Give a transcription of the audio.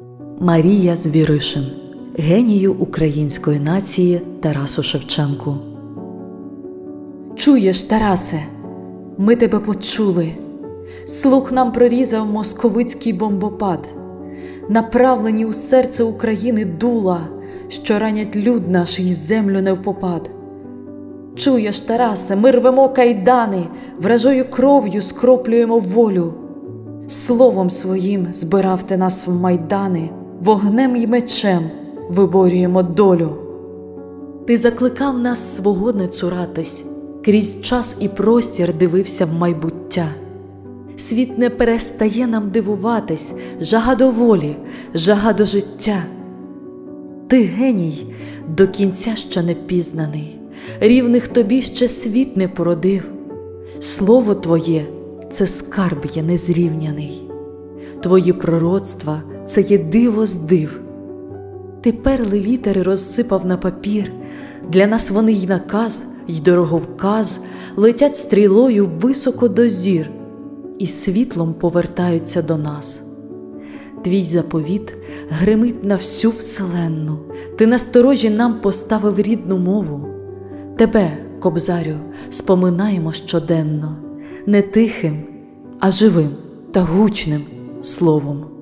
Марія Звіришин, генію української нації Тарасу Шевченку. Чуєш, Тарасе, ми тебе почули. Слух нам прорізав московицький бомбопад. Направлені у серце України дула, що ранять люд наш і землю невпопад. Чуєш, Тарасе, ми рвемо кайдани, вражою кров'ю скроплюємо волю. Словом своїм збирав ти нас в майдани, вогнем і мечем виборюємо долю. Ти закликав нас свого не цуратись, крізь час і простір дивився в майбуття. Світ не перестає нам дивуватись, жага до волі, жага до життя. Ти геній, до кінця ще не пізнаний, рівних тобі ще світ не породив. Слово твоє – це скарб є незрівняний, твої пророцтва – це є диво з див. Ти перли літери розсипав на папір, для нас вони й наказ, й дороговказ, летять стрілою високо до зір і світлом повертаються до нас. Твій заповіт гримить на всю вселенну, ти насторожі нам поставив рідну мову. Тебе, Кобзарю, споминаємо щоденно, не тихим, а живим та гучним словом.